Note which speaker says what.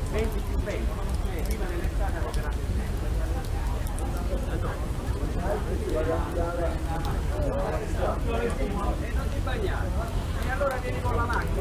Speaker 1: 20 più 20, prima dell'estate arriverà il tempo. E non ti bagnare. E allora vieni con la macchina.